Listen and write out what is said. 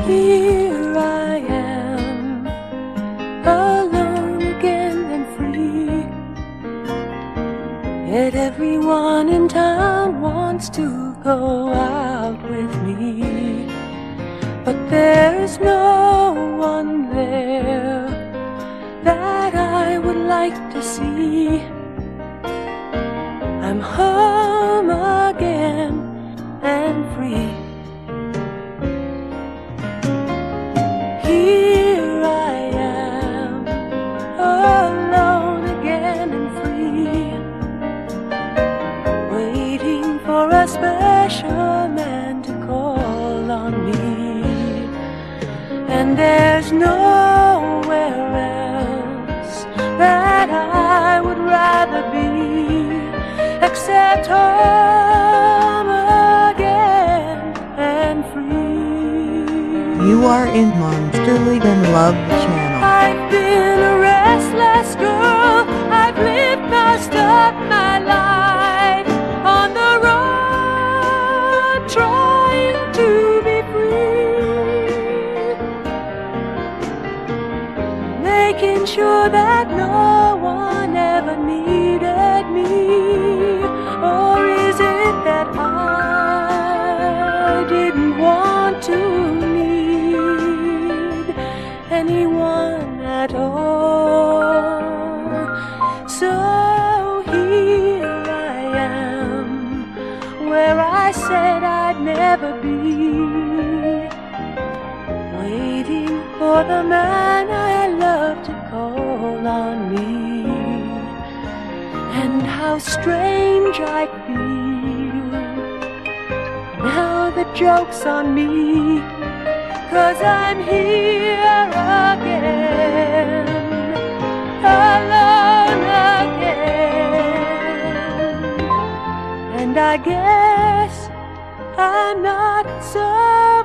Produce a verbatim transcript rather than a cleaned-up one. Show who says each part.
Speaker 1: Here I am, alone again and free. Yet everyone in town wants to go out with me. But there's no one there that I would like to see. I'm home again and free. Here I am, alone again and free, waiting for a special man to call on me. And there's nowhere else that I would rather be except home again and free.
Speaker 2: You are in Monsterly in Love channel.
Speaker 1: I've been a restless girl. I've lived most of my life on the road, trying to be free, making sure that no one ever needed me. Or is it that I didn't want to need anyone at all? So here I am, where I said I'd never be, waiting for the man I love to call on me. And how strange I feel now the joke's on me, 'cause I'm here again, alone again. And I guess I'm not so